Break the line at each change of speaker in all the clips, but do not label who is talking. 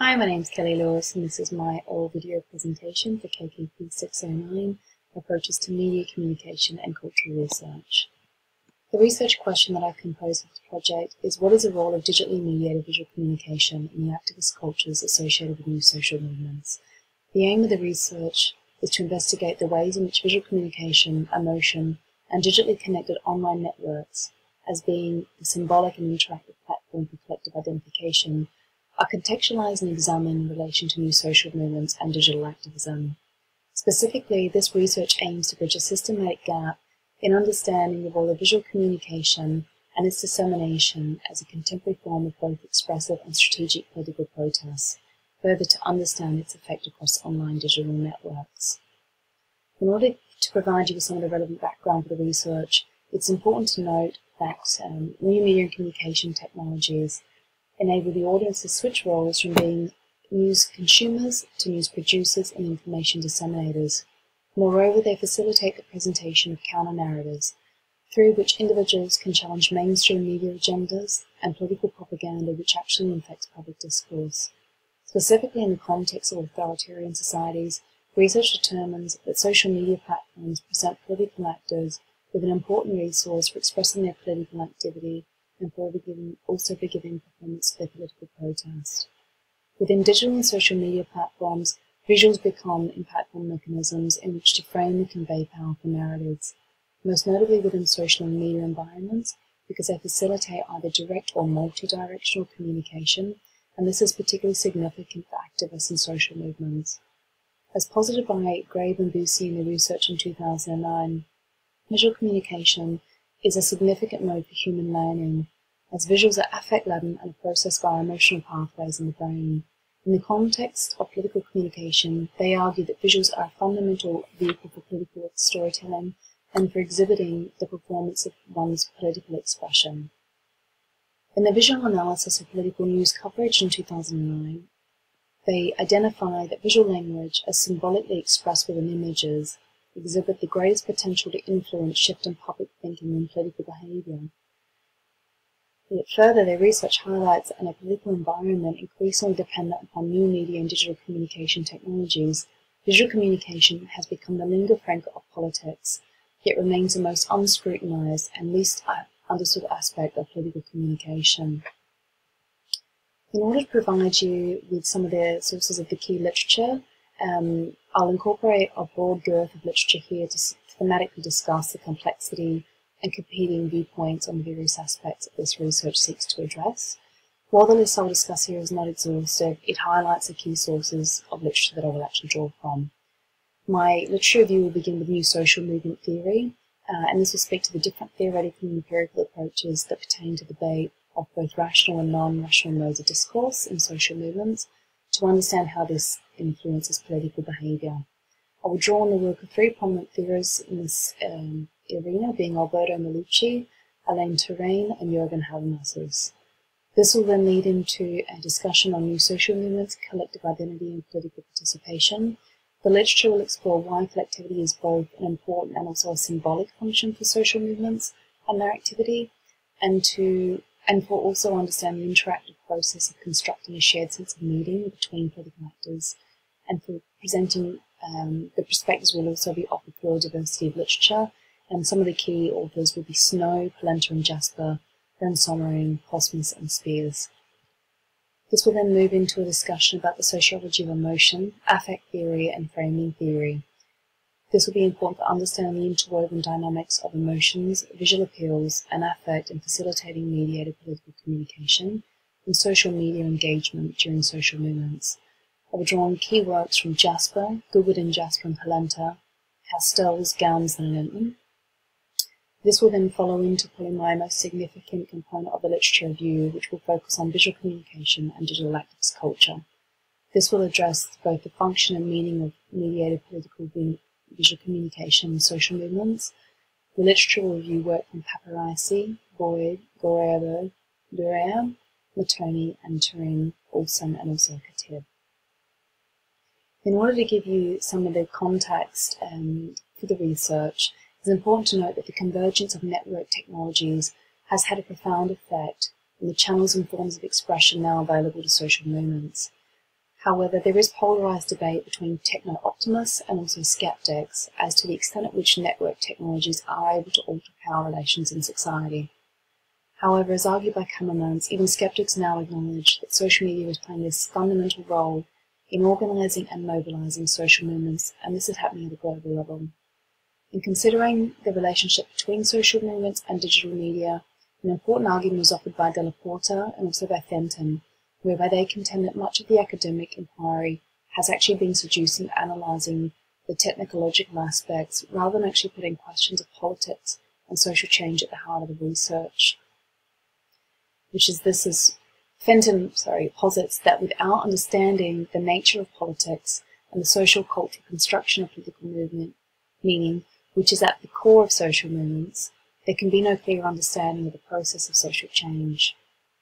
Hi, my name is Kelly Lewis, and this is my oral video presentation for KKP609, Approaches to Media Communication and Cultural Research. The research question that I've composed for the project is, what is the role of digitally mediated visual communication in the activist cultures associated with new social movements? The aim of the research is to investigate the ways in which visual communication, emotion, and digitally connected online networks, as being the symbolic and interactive platform for collective identification, are contextualized and examined in relation to new social movements and digital activism. Specifically, this research aims to bridge a systematic gap in understanding the role of visual communication and its dissemination as a contemporary form of both expressive and strategic political protest, further to understand its effect across online digital networks. In order to provide you with some of the relevant background for the research, it's important to note that new media and communication technologies enable the audience to switch roles from being news consumers to news producers and information disseminators. Moreover, they facilitate the presentation of counter-narratives, through which individuals can challenge mainstream media agendas and political propaganda which actually infects public discourse. Specifically in the context of authoritarian societies, research determines that social media platforms present political actors with an important resource for expressing their political activity and also for giving performance to their political protest. Within digital and social media platforms, visuals become impactful mechanisms in which to frame and convey powerful narratives, most notably within social and media environments, because they facilitate either direct or multi-directional communication, and this is particularly significant for activists and social movements. As posited by Grabe and Busey in their research in 2009, visual communication is a significant mode for human learning, as visuals are affect-laden and are processed via emotional pathways in the brain. In the context of political communication, they argue that visuals are a fundamental vehicle for political storytelling and for exhibiting the performance of one's political expression. In their visual analysis of political news coverage in 2009, they identify that visual language, as symbolically expressed within images, exhibit the greatest potential to influence shift in public thinking and political behaviour. Yet further, their research highlights that in a political environment increasingly dependent upon new media and digital communication technologies, visual communication has become the lingua franca of politics, yet remains the most unscrutinised and least understood aspect of political communication. In order to provide you with some of the sources of the key literature, I'll incorporate a broad girth of literature here to thematically discuss the complexity and competing viewpoints on the various aspects that this research seeks to address. While the list I'll discuss here is not exhaustive, it highlights the key sources of literature that I will actually draw from. My literature review will begin with new social movement theory, and this will speak to the different theoretical and empirical approaches that pertain to the debate of both rational and non-rational modes of discourse in social movements, to understand how this influences political behaviour. I will draw on the work of three prominent theorists in this arena, being Alberto Melucci, Alain Touraine, and Jürgen Habermas. This will then lead into a discussion on new social movements, collective identity, and political participation. The literature will explore why collectivity is both an important and also a symbolic function for social movements and their activity, and for also understand the interactive process of constructing a shared sense of meaning between political actors, and for presenting the perspectives will also be offered through a diversity of literature, and some of the key authors will be Snow, Polenta and Jasper, Bern Sommering, Cosmas and Spears. This will then move into a discussion about the sociology of emotion, affect theory and framing theory. This will be important for understanding the interwoven dynamics of emotions, visual appeals, and affect in facilitating mediated political communication and social media engagement during social movements. I will draw on key works from Jasper, Goodwood and Jasper and Polenta, Castells, Gowns and Linton. This will then follow into probably my most significant component of the literature review, which will focus on visual communication and digital activist culture. This will address both the function and meaning of mediated political visual communication and social movements. The literature will review work from Paparizzi, Boyd, Guerrero, Duran, Mattoni, and Turin, Olson, and also Katib. In order to give you some of the context for the research, it's important to note that the convergence of network technologies has had a profound effect on the channels and forms of expression now available to social movements. However, there is polarised debate between techno-optimists and also skeptics as to the extent at which network technologies are able to alter power relations in society. However, as argued by cameramen, even skeptics now acknowledge that social media is playing this fundamental role in organising and mobilising social movements, and this is happening at a global level. In considering the relationship between social movements and digital media, an important argument was offered by Della Porta and also by Fenton, whereby they contend that much of the academic inquiry has actually been seducing analysing the technological aspects rather than actually putting questions of politics and social change at the heart of the research. Fenton posits that without understanding the nature of politics and the social cultural construction of political movement, meaning which is at the core of social movements, there can be no clear understanding of the process of social change.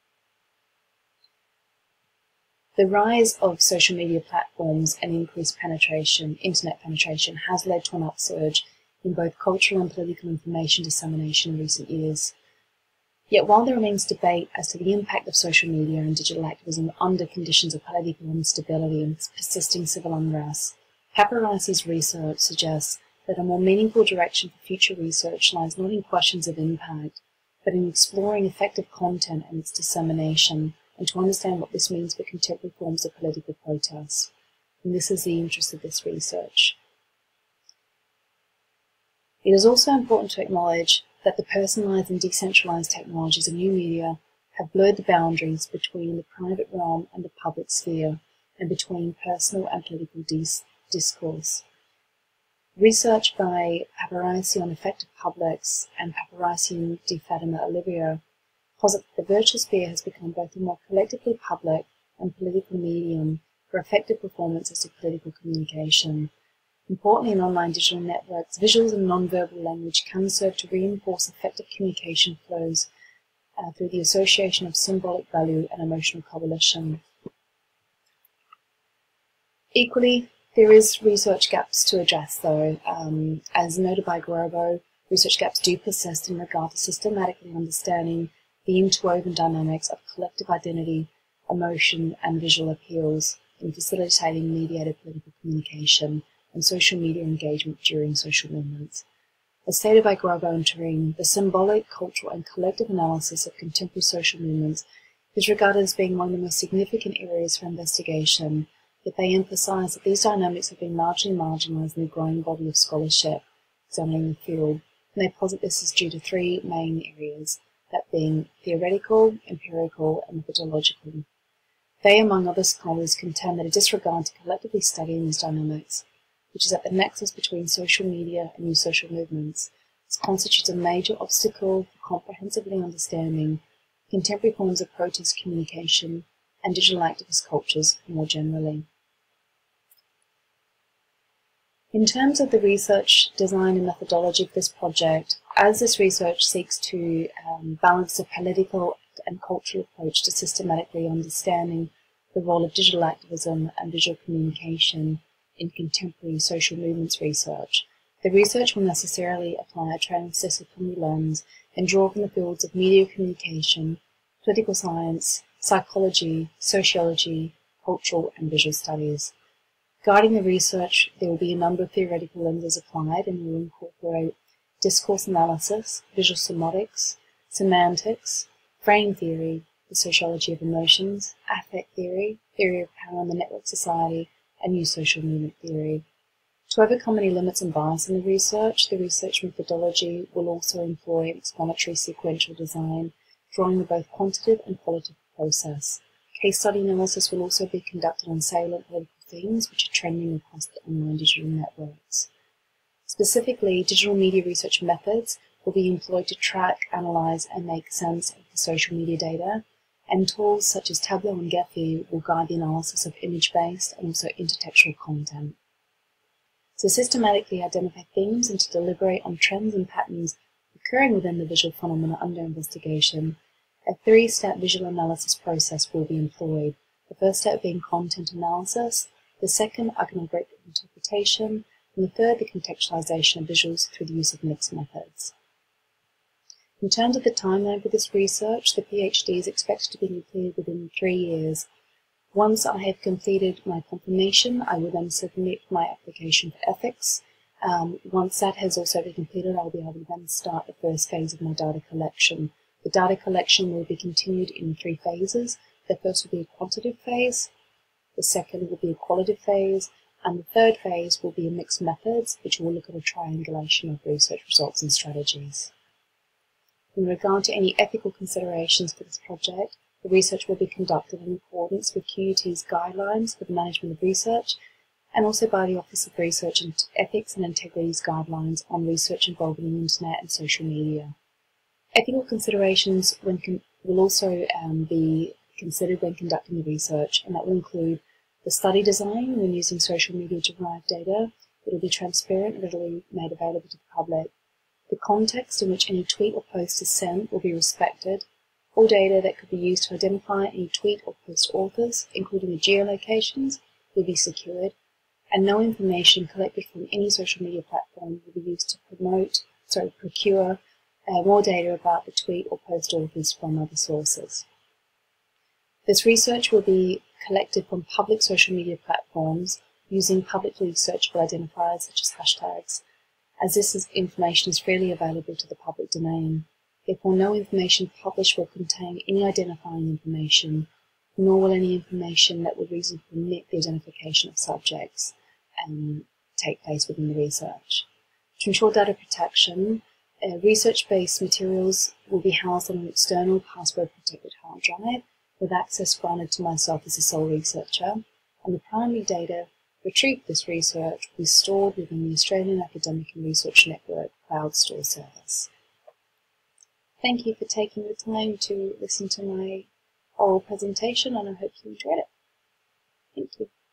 The rise of social media platforms and increased internet penetration, has led to an upsurge in both cultural and political information dissemination in recent years. Yet while there remains debate as to the impact of social media and digital activism under conditions of political instability and persisting civil unrest, Paparaisi's research suggests that a more meaningful direction for future research lies not in questions of impact, but in exploring effective content and its dissemination, and to understand what this means for contemporary forms of political protest. And this is the interest of this research. It is also important to acknowledge that the personalised and decentralised technologies of new media have blurred the boundaries between the private realm and the public sphere, and between personal and political discourse. Research by Paparaisi on effective publics and Paparaisi and Di Fatima Olivia posit that the virtual sphere has become both a more collectively public and political medium for effective performances of political communication. Importantly, in online digital networks, visuals and non-verbal language can serve to reinforce effective communication flows through the association of symbolic value and emotional coalition. Equally, there is research gaps to address, though. As noted by Grobo, research gaps do persist in regard to systematically understanding the interwoven dynamics of collective identity, emotion, and visual appeals in facilitating mediated political communication and social media engagement during social movements. As stated by Grobo and Turin, the symbolic, cultural, and collective analysis of contemporary social movements is regarded as being one of the most significant areas for investigation, yet they emphasise that these dynamics have been largely marginalised in the growing body of scholarship examining the field, and they posit this is due to three main areas, that being theoretical, empirical, and methodological. They, among other scholars, contend that a disregard to collectively studying these dynamics, which is at the nexus between social media and new social movements, constitutes a major obstacle for comprehensively understanding contemporary forms of protest communication and digital activist cultures more generally. In terms of the research, design and methodology of this project, as this research seeks to balance a political and cultural approach to systematically understanding the role of digital activism and visual communication in contemporary social movements research, the research will necessarily apply a transdisciplinary lens and draw from the fields of media communication, political science, psychology, sociology, cultural and visual studies. Guiding the research, there will be a number of theoretical lenses applied and will incorporate discourse analysis, visual semantics, frame theory, the sociology of emotions, affect theory, theory of power in the network society, and new social movement theory. To overcome any limits and bias in the research methodology will also employ an explanatory sequential design, drawing on both quantitative and qualitative process. Case study analysis will also be conducted on salient political themes which are trending across the online digital networks. Specifically, digital media research methods will be employed to track, analyse, and make sense of the social media data, and tools such as Tableau and Gephi will guide the analysis of image-based and also intertextual content. To systematically identify themes and to deliberate on trends and patterns occurring within the visual phenomena under investigation, a three-step visual analysis process will be employed, the first step being content analysis, the second iconographic interpretation, and the third the contextualization of visuals through the use of mixed methods. In terms of the timeline for this research, the PhD is expected to be completed within 3 years, Once I have completed my confirmation, I will then submit my application for ethics. Once that has also been completed, I'll be able to then start the first phase of my data collection. The data collection will be continued in 3 phases. The first will be a quantitative phase, the second will be a qualitative phase, and the third phase will be a mixed methods, which will look at a triangulation of research results and strategies. In regard to any ethical considerations for this project, the research will be conducted in accordance with QUT's guidelines for the management of research, and also by the Office of Research and Ethics and Integrity's guidelines on research involving the internet and social media. Ethical considerations will also be considered when conducting the research, and that will include the study design when using social media-derived data. It will be transparent and readily made available to the public. The context in which any tweet or post is sent will be respected. All data that could be used to identify any tweet or post authors, including the geolocations, will be secured, and no information collected from any social media platform will be used to procure more data about the tweet or post authors from other sources. This research will be collected from public social media platforms using publicly searchable identifiers such as hashtags, as information is freely available to the public domain. Therefore, no information published will contain any identifying information, nor will any information that would reasonably permit the identification of subjects take place within the research. To ensure data protection, research-based materials will be housed on an external password-protected hard drive with access granted to myself as a sole researcher, and the primary data retrieved for this research will be stored within the Australian Academic and Research Network Cloud Store service. Thank you for taking the time to listen to my oral presentation, and I hope you enjoyed it. Thank you.